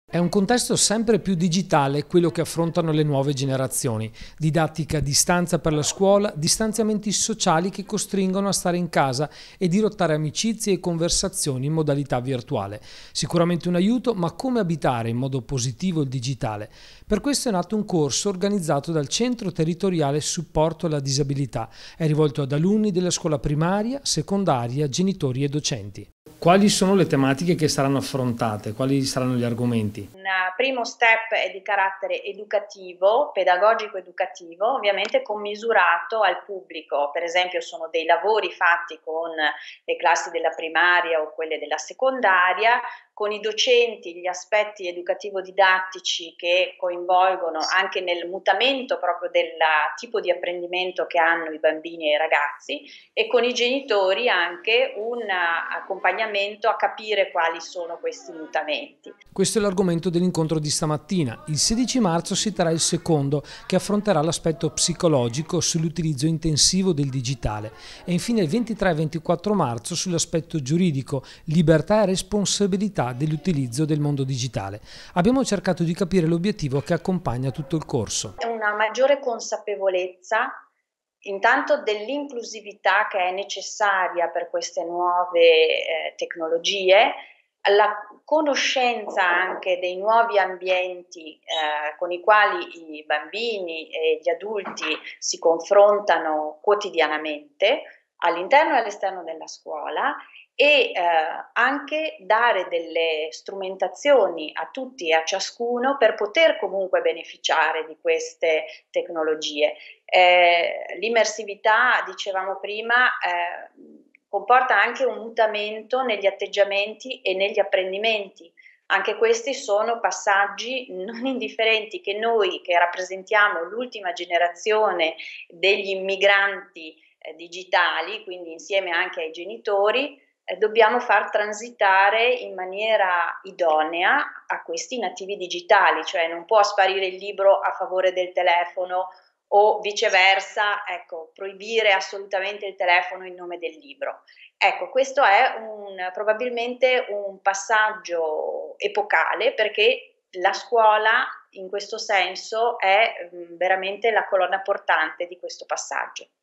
È un contesto sempre più digitale quello che affrontano le nuove generazioni. Didattica a distanza per la scuola, distanziamenti sociali che costringono a stare in casa e dirottare amicizie e conversazioni in modalità virtuale. Sicuramente un aiuto, ma come abitare in modo positivo il digitale? Per questo è nato un corso organizzato dal Centro Territoriale Supporto alla Disabilità. È rivolto ad alunni della scuola primaria, secondaria, genitori e docenti. Quali sono le tematiche che saranno affrontate? Quali saranno gli argomenti? Un primo step è di carattere educativo, pedagogico-educativo, ovviamente commisurato al pubblico. Per esempio sono dei lavori fatti con le classi della primaria o quelle della secondaria, con i docenti, gli aspetti educativo-didattici che coinvolgono anche nel mutamento proprio del tipo di apprendimento che hanno i bambini e i ragazzi, e con i genitori anche un accompagnamento a capire quali sono questi mutamenti. Questo è l'argomento dell'incontro di stamattina. Il 16 marzo si terrà il secondo, che affronterà l'aspetto psicologico sull'utilizzo intensivo del digitale, e infine il 23 e 24 marzo sull'aspetto giuridico, libertà e responsabilità dell'utilizzo del mondo digitale. Abbiamo cercato di capire l'obiettivo che accompagna tutto il corso. Una maggiore consapevolezza intanto dell'inclusività che è necessaria per queste nuove tecnologie, la conoscenza anche dei nuovi ambienti con i quali i bambini e gli adulti si confrontano quotidianamente all'interno e all'esterno della scuola, e anche dare delle strumentazioni a tutti e a ciascuno per poter comunque beneficiare di queste tecnologie. L'immersività, dicevamo prima, comporta anche un mutamento negli atteggiamenti e negli apprendimenti. Anche questi sono passaggi non indifferenti che noi, che rappresentiamo l'ultima generazione degli immigranti digitali, quindi insieme anche ai genitori, dobbiamo far transitare in maniera idonea a questi nativi digitali, cioè non può sparire il libro a favore del telefono o viceversa, ecco, proibire assolutamente il telefono in nome del libro. Ecco, questo è probabilmente un passaggio epocale, perché la scuola in questo senso è veramente la colonna portante di questo passaggio.